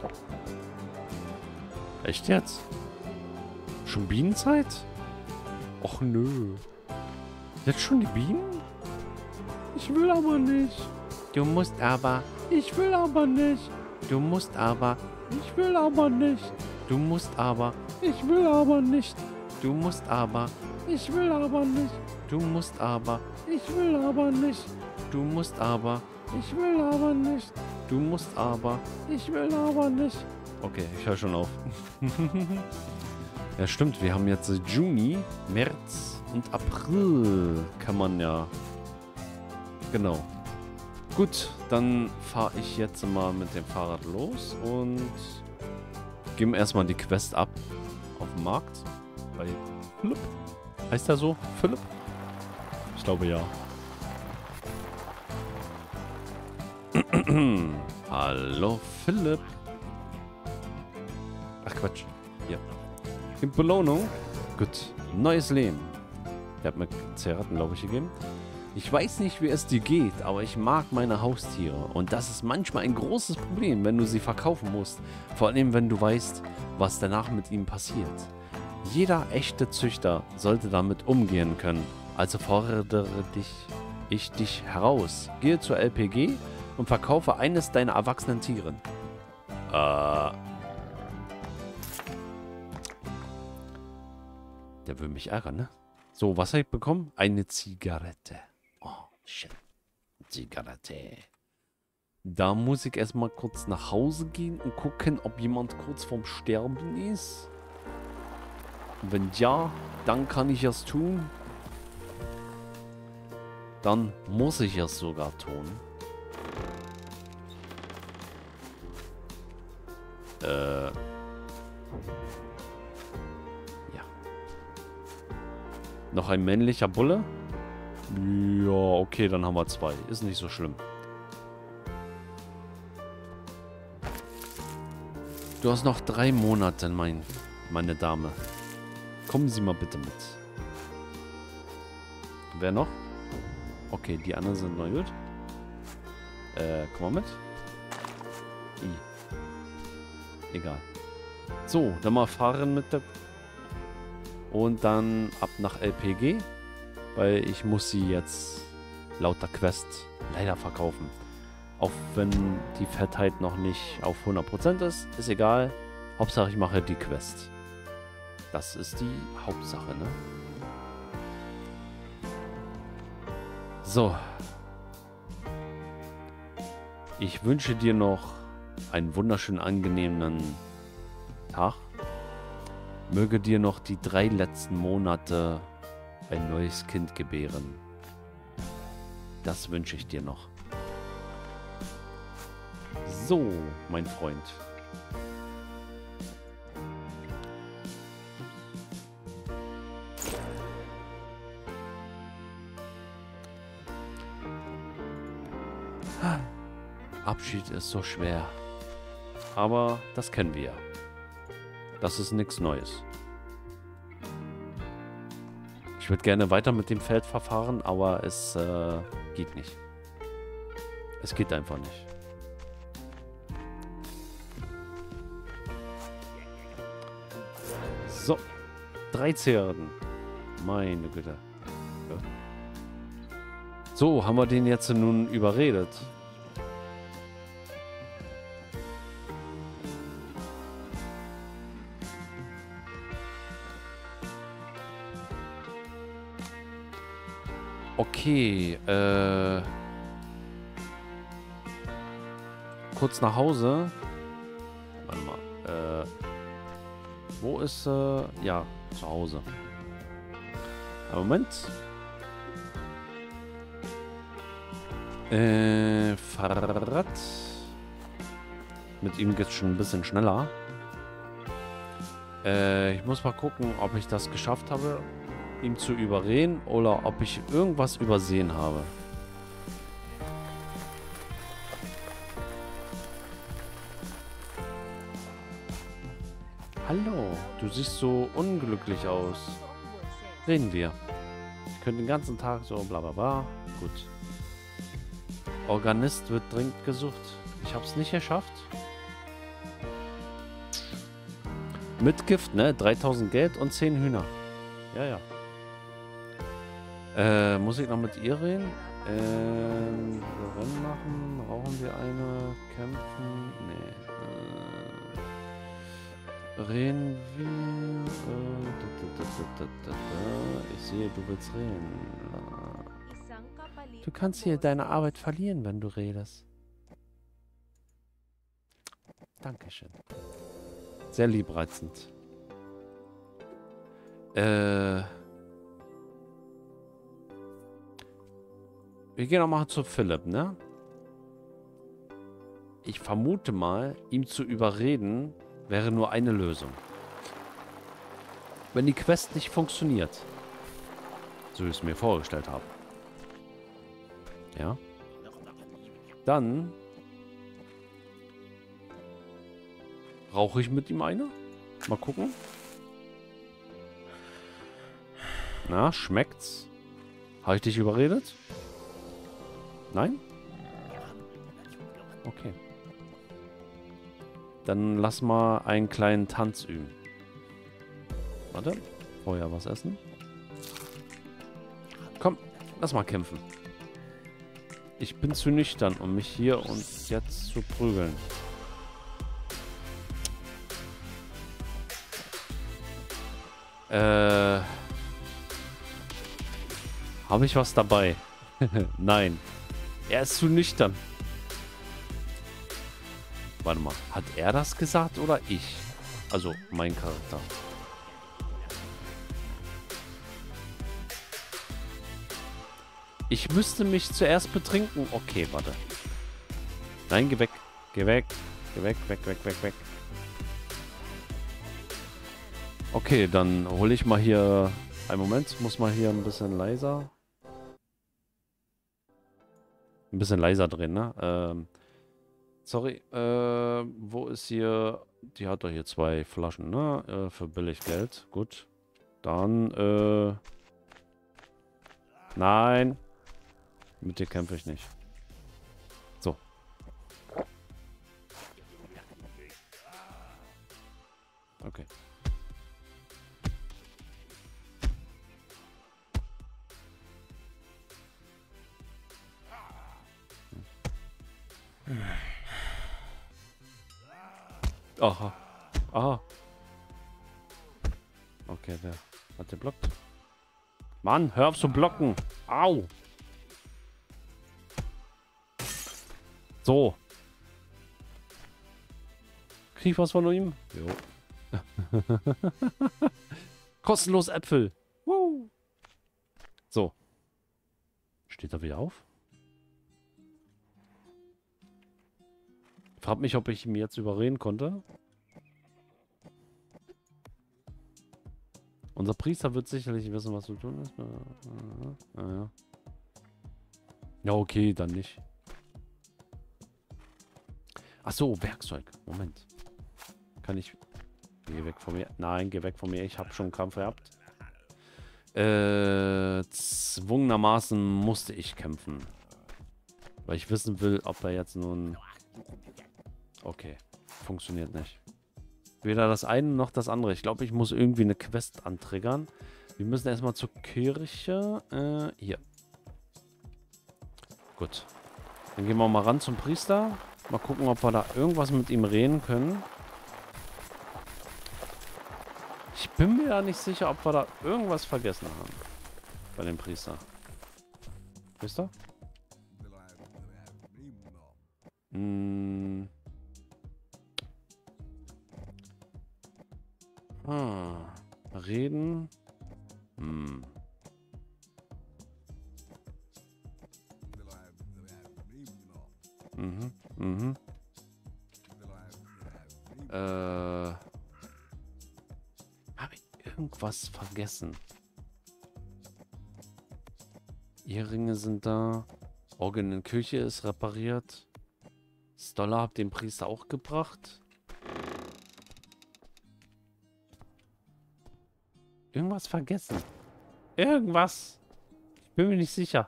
A: Echt jetzt? Schon Bienenzeit? Och nö. Jetzt schon die Bienen? Ich will aber nicht. Du musst aber. Ich will aber nicht. Du musst aber. Ich will aber nicht. Du musst aber. Ich will aber nicht. Du musst aber. Ich will aber nicht. Du musst aber. Ich will aber nicht. Du musst aber. Ich will aber nicht. Du musst aber. Ich will aber nicht. Okay, ich höre schon auf. Ja, stimmt. Wir haben jetzt Juni, März und April. Kann man ja. Genau. Gut, dann fahre ich jetzt mal mit dem Fahrrad los und geben erstmal die Quest ab auf dem Markt. Bei Philipp. Heißt er so? Philipp? Ich glaube ja. Hallo Philipp. Ach Quatsch. Hier. In Belohnung. Gut. Neues Leben. Der hat mir Zigaretten, glaube ich, gegeben. Ich weiß nicht, wie es dir geht, aber ich mag meine Haustiere. Und das ist manchmal ein großes Problem, wenn du sie verkaufen musst. Vor allem, wenn du weißt, was danach mit ihnen passiert. Jeder echte Züchter sollte damit umgehen können. Also fordere dich, ich dich heraus. Gehe zur L P G und verkaufe eines deiner erwachsenen Tiere. Äh... Der will mich ärgern, ne? So, was habe ich bekommen? Eine Zigarette. Oh, shit. Zigarette. Da muss ich erstmal kurz nach Hause gehen und gucken, ob jemand kurz vorm Sterben ist. Wenn ja, dann kann ich es tun. Dann muss ich es sogar tun. Äh... Noch ein männlicher Bulle? Ja, okay, dann haben wir zwei. Ist nicht so schlimm. Du hast noch drei Monate, mein, meine Dame. Kommen Sie mal bitte mit. Wer noch? Okay, die anderen sind noch gut. Äh, komm mal mit. I. Egal. So, dann mal fahren mit der... Und dann ab nach L P G, weil ich muss sie jetzt laut der Quest leider verkaufen. Auch wenn die Fettheit noch nicht auf hundert Prozent ist, ist egal. Hauptsache ich mache die Quest. Das ist die Hauptsache, ne? So. Ich wünsche dir noch einen wunderschönen, angenehmen Tag. Möge dir noch die drei letzten Monate ein neues Kind gebären. Das wünsche ich dir noch. So, mein Freund. Abschied ist so schwer. Aber das kennen wir ja. Das ist nichts Neues. Ich würde gerne weiter mit dem Feld verfahren, aber es äh, geht nicht. Es geht einfach nicht. So. Drei Zähren. Meine Güte. Ja. So, haben wir den jetzt nun überredet. Okay, äh... kurz nach Hause. Warte mal, äh... wo ist, äh... ja, zu Hause. Moment. Äh, Fahrrad. Mit ihm geht's schon ein bisschen schneller. Äh, ich muss mal gucken, ob ich das geschafft habe, ihm zu überreden oder ob ich irgendwas übersehen habe. Hallo, du siehst so unglücklich aus. Reden wir. Ich könnte den ganzen Tag so bla bla bla. Gut. Organist wird dringend gesucht. Ich hab's nicht geschafft. Mit Gift, ne? dreitausend Geld und zehn Hühner. Ja, ja. Äh, muss ich noch mit ihr reden? Ähm, Rennen machen? Rauchen wir eine? Kämpfen? Nee. Äh, reden wir? Äh, da, da, da, da, da, da. Ich sehe, du willst reden. Du kannst hier deine Arbeit verlieren, wenn du redest. Dankeschön. Sehr liebreizend. Äh... Wir gehen nochmal zu Philipp, ne? Ich vermute mal, ihm zu überreden, wäre nur eine Lösung. Wenn die Quest nicht funktioniert. So wie ich es mir vorgestellt habe. Ja. Dann rauche ich mit ihm eine. Mal gucken. Na, schmeckt's? Habe ich dich überredet? Nein? Okay. Dann lass mal einen kleinen Tanz üben. Warte. Vorher was essen. Komm, lass mal kämpfen. Ich bin zu nüchtern, um mich hier und jetzt zu prügeln. Äh... Habe ich was dabei? Nein. Er ist zu nüchtern. Warte mal. Hat er das gesagt oder ich? Also, mein Charakter. Ich müsste mich zuerst betrinken. Okay, warte. Nein, geh weg. Geh weg. Geh weg, weg, weg, weg, weg. Okay, dann hole ich mal hier... Einen Moment, muss mal hier ein bisschen leiser... Ein bisschen leiser drehen, ne? Ähm, sorry, äh, wo ist hier... Die hat doch hier zwei Flaschen, ne? Äh, für billig Geld. Gut. Dann, äh... Nein. Mit dir kämpfe ich nicht. So. Okay. Aha. Aha. Okay, der hat geblockt. Mann, hör auf zu blocken. Au. So. Krieg ich was von ihm? Jo. Kostenlos Äpfel. Woo. So. Steht er wieder auf? Frag mich, ob ich ihn jetzt überreden konnte. Unser Priester wird sicherlich wissen, was zu tun ist. Ja, ja. Ja, okay, dann nicht. Ach so, Werkzeug. Moment. Kann ich... Geh weg von mir. Nein, geh weg von mir. Ich habe schon einen Kampf gehabt. Äh, zwungenermaßen musste ich kämpfen. Weil ich wissen will, ob er jetzt nun... Okay. Funktioniert nicht. Weder das eine noch das andere. Ich glaube, ich muss irgendwie eine Quest antriggern. Wir müssen erstmal zur Kirche. Äh, hier. Gut. Dann gehen wir mal ran zum Priester. Mal gucken, ob wir da irgendwas mit ihm reden können. Ich bin mir da nicht sicher, ob wir da irgendwas vergessen haben. Bei dem Priester. Wisst ihr? Hm. Ah. Reden. Hm. Mhm. Mhm. Äh. Habe ich irgendwas vergessen? Eheringe sind da. Orgel in der Küche ist repariert. Stoller habt den Priester auch gebracht. Irgendwas vergessen. Irgendwas. Ich bin mir nicht sicher.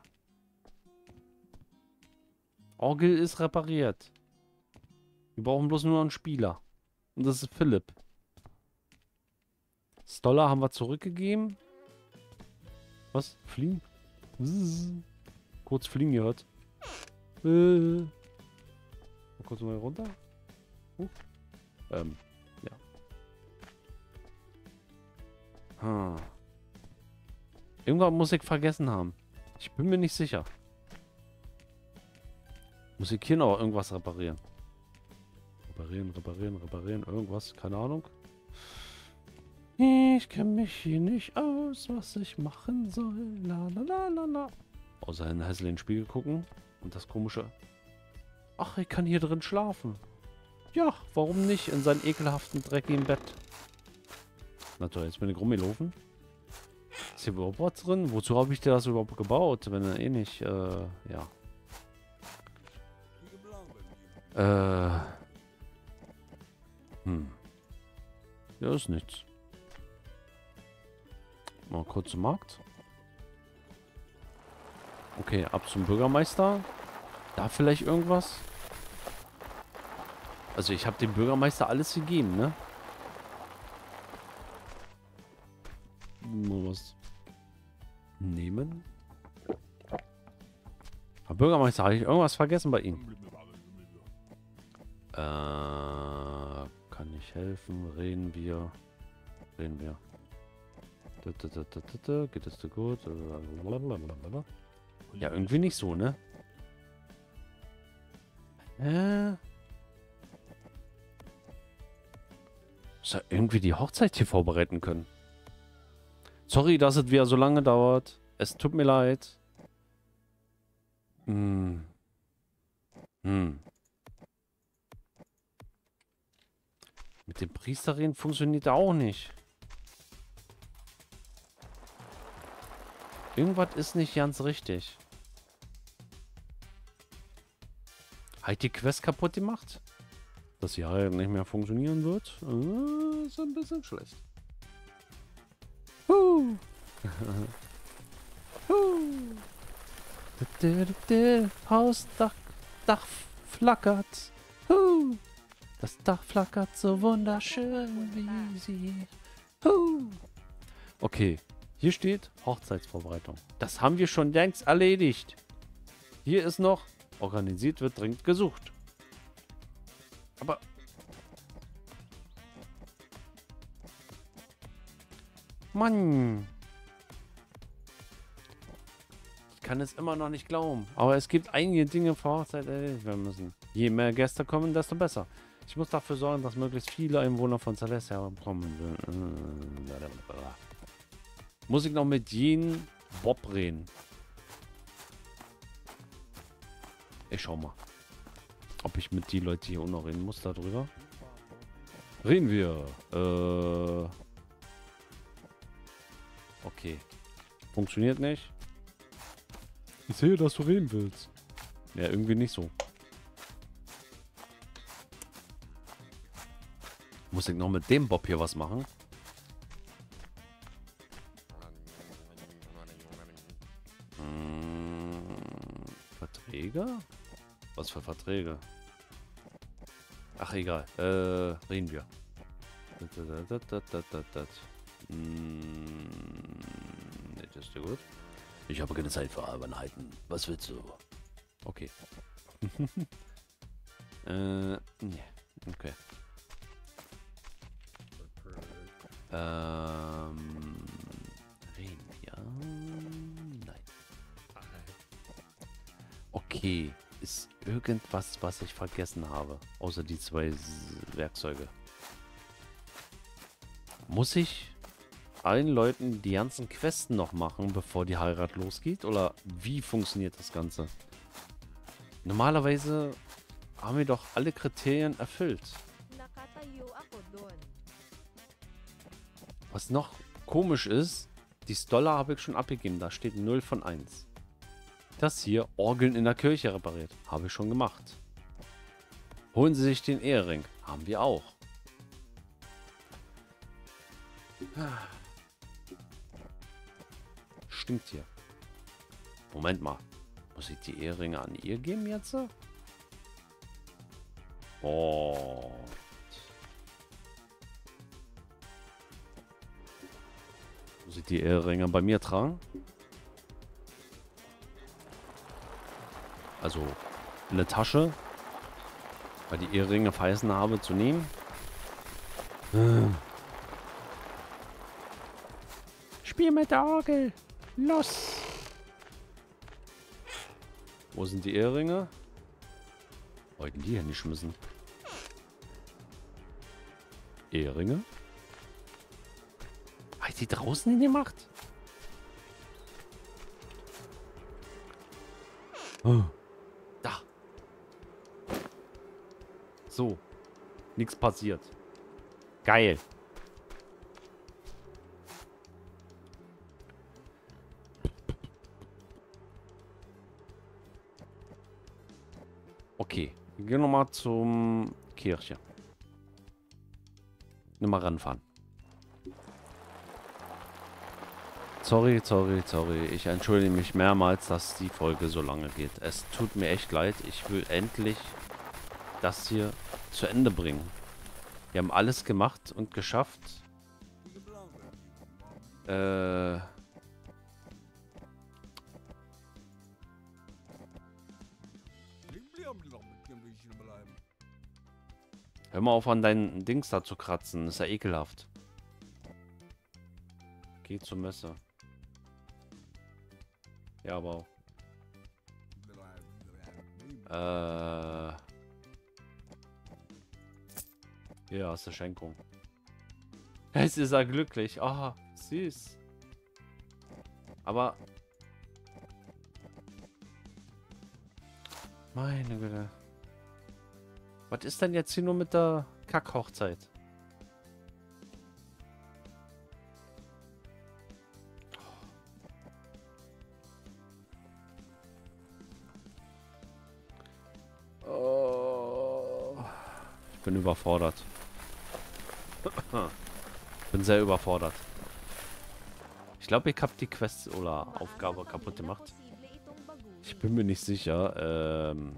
A: Orgel ist repariert. Wir brauchen bloß nur einen Spieler. Und das ist Philipp. Stoller haben wir zurückgegeben. Was? Fliegen? Zzz. Kurz fliegen gehört. Äh. Mal kurz mal runter. Uh. Ähm, ja. Hm. Irgendwas muss ich vergessen haben. Ich bin mir nicht sicher. Muss ich hier noch irgendwas reparieren? Reparieren, reparieren, reparieren, irgendwas, keine Ahnung. Ich kenne mich hier nicht aus, was ich machen soll. La la la la la. Außer in den hässlichen Spiegel gucken. Und das komische... Ach, ich kann hier drin schlafen. Ja, warum nicht? In seinem ekelhaften, dreckigen Bett. Na toll, jetzt bin ich rumgelaufen. Ist hier überhaupt was drin? Wozu habe ich dir das überhaupt gebaut? Wenn er eh nicht, äh, ja. Äh. Hm. Ja, ist nichts. Mal kurz zum Markt. Okay, ab zum Bürgermeister. Da vielleicht irgendwas? Also ich habe dem Bürgermeister alles gegeben, ne? Mal was nehmen. Herr Bürgermeister, habe ich irgendwas vergessen bei Ihnen? Äh, kann ich helfen? Reden wir? Reden wir? Geht es dir gut? Ja, irgendwie nicht so, ne? Äh. Muss ja irgendwie die Hochzeit hier vorbereiten können. Sorry, dass es wieder so lange dauert. Es tut mir leid. Hm. Hm. Mit dem Priester reden funktioniert auch nicht. Irgendwas ist nicht ganz richtig. Hat die Quest kaputt gemacht? Dass sie halt nicht mehr funktionieren wird? Äh, ist ein bisschen schlecht. Huh. Huh. Hausdach Dach flackert. Huh. Das Dach flackert so wunderschön wie sie. Huh. Okay, hier steht Hochzeitsvorbereitung. Das haben wir schon längst erledigt. Hier ist noch, organisiert wird dringend gesucht. Aber... Mann. Ich kann es immer noch nicht glauben. Aber es gibt einige Dinge vor Hochzeit erledigt werden müssen. Je mehr Gäste kommen, desto besser. Ich muss dafür sorgen, dass möglichst viele Einwohner von Celestia kommen. Muss ich noch mit Jean Bob reden? Ich schau mal. Ob ich mit die Leute hier auch noch reden muss darüber? Reden wir. Äh. Okay. Funktioniert nicht. Ich sehe, dass du reden willst. Ja, irgendwie nicht so. Muss ich noch mit dem Bob hier was machen? Hm, Verträge? Was für Verträge? Ach, egal. Äh, reden wir. Hm, nee, das ist ja gut. Ich habe keine Zeit für Albernheiten. Was willst du? Okay. äh, nee. Okay. Ähm, reden wir? Nein. Okay. Ist irgendwas, was ich vergessen habe? Außer die zwei S Werkzeuge. Muss ich allen Leuten die ganzen Questen noch machen, bevor die Heirat losgeht? Oder wie funktioniert das Ganze? Normalerweise haben wir doch alle Kriterien erfüllt. Was noch komisch ist, die Stoller habe ich schon abgegeben. Da steht null von eins. Das hier, Orgeln in der Kirche repariert. Habe ich schon gemacht. Holen Sie sich den Ehering. Haben wir auch. Stinkt hier. Moment mal. Muss ich die Eheringe an ihr geben jetzt? Oh. Muss ich die Eheringe bei mir tragen? Also in eine Tasche, weil die Eheringe verheißen habe zu nehmen.
B: Spiel mit der Orgel. Los.
A: Wo sind die Eheringe? Wollten die hier nicht müssen. Eheringe? Habe ich die draußen hingemacht? Oh. Da. So. Nichts passiert. Geil. Okay. Wir gehen nochmal zum Kirche. Nimm mal ranfahren. Sorry, sorry, sorry. Ich entschuldige mich mehrmals, dass die Folge so lange geht. Es tut mir echt leid. Ich will endlich das hier zu Ende bringen. Wir haben alles gemacht und geschafft. Äh... Hör mal auf, an deinen Dings da zu kratzen. Das ist ja ekelhaft. Geh zur Messe. Ja, aber auch. Äh. Ja, hast du Schenkung. Jetzt ist er glücklich. Ah, süß. Aber. Meine Güte. Was ist denn jetzt hier nur mit der Kack-Hochzeit? Oh. Ich bin überfordert. Bin sehr überfordert. Ich glaube, ich habe die Quest oder Aufgabe kaputt gemacht. Ich bin mir nicht sicher. Ähm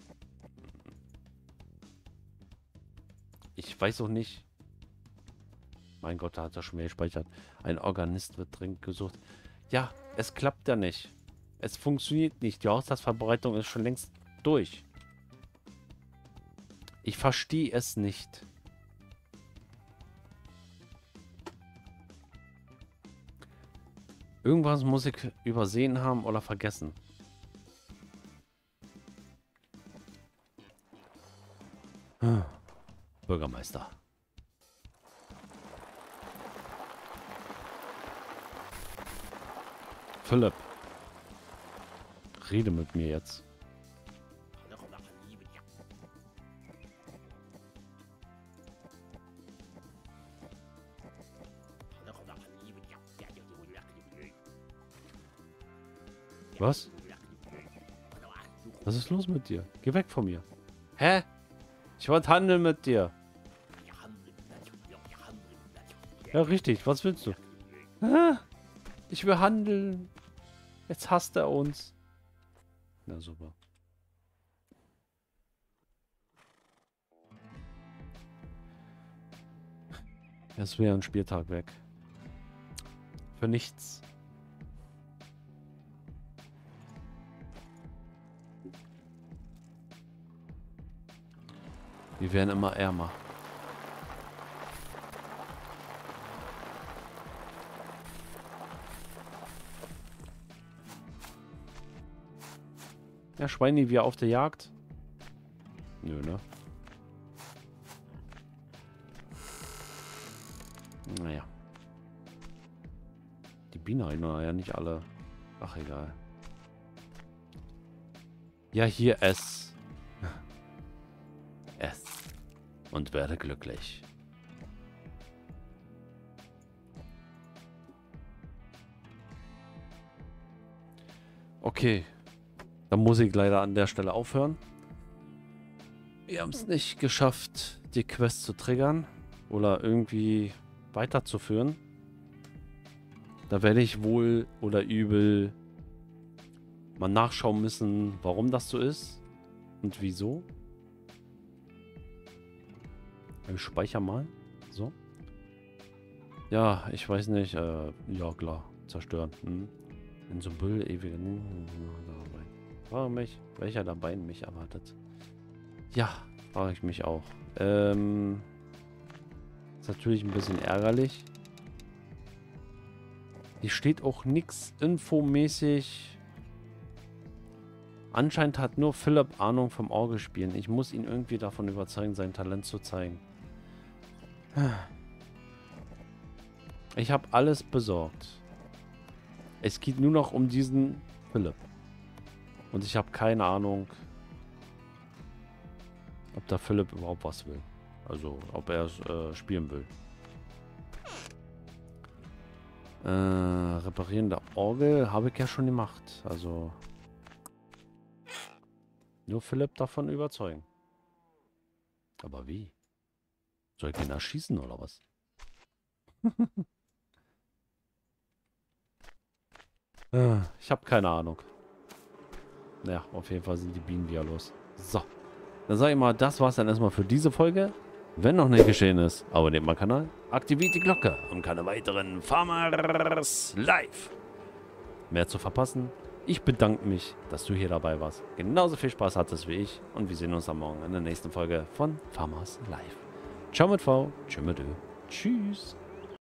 A: ich weiß auch nicht. Mein Gott, da hat er schon mehr gespeichert. Ein Organist wird dringend gesucht. Ja, es klappt ja nicht. Es funktioniert nicht. Die Haushaltsverbreitung ist schon längst durch. Ich verstehe es nicht. Irgendwas muss ich übersehen haben oder vergessen. Hm. Bürgermeister. Philipp. Rede mit mir jetzt. Was? Was ist los mit dir? Geh weg von mir. Hä? Ich wollte handeln mit dir. Ja, richtig. Was willst du? Ah, ich will handeln. Jetzt hasst er uns. Na super. Es wäre ein Spieltag weg. Für nichts. Wir werden immer ärmer. Ja, Schweini, wir auf der Jagd? Nö, ne? Naja. Die Biene haben ja nicht alle. Ach, egal. Ja, hier ess. Ess. Und werde glücklich. Okay. Dann muss ich leider an der Stelle aufhören. Wir haben es nicht geschafft, die Quest zu triggern. Oder irgendwie weiterzuführen. Da werde ich wohl oder übel mal nachschauen müssen, warum das so ist. Und wieso. Ich speichere mal. So. Ja, ich weiß nicht. Äh, ja, klar. Zerstören. Hm. In so Müll ewig. Frage mich, welcher der beiden mich erwartet. Ja, frage ich mich auch. Ähm. Ist natürlich ein bisschen ärgerlich. Hier steht auch nichts infomäßig. Anscheinend hat nur Philipp Ahnung vom Orgelspielen. Ich muss ihn irgendwie davon überzeugen, sein Talent zu zeigen. Ich habe alles besorgt. Es geht nur noch um diesen Philipp. Und ich habe keine Ahnung, ob der Philipp überhaupt was will. Also, ob er es äh, spielen will. Äh, reparieren der Orgel habe ich ja schon gemacht. Also, nur Philipp davon überzeugen. Aber wie? Soll ich ihn erschießen oder was? äh, ich habe keine Ahnung. Ja, auf jeden Fall sind die Bienen wieder los. So. Dann sage ich mal, das war's dann erstmal für diese Folge. Wenn noch nicht geschehen ist, abonniert meinen Kanal, aktiviert die Glocke, um keine weiteren Farmers Live mehr zu verpassen. Ich bedanke mich, dass du hier dabei warst. Genauso viel Spaß hattest wie ich. Und wir sehen uns am Morgen in der nächsten Folge von Farmers Live. Ciao mit V. Tschüss mit Ö. Tschüss.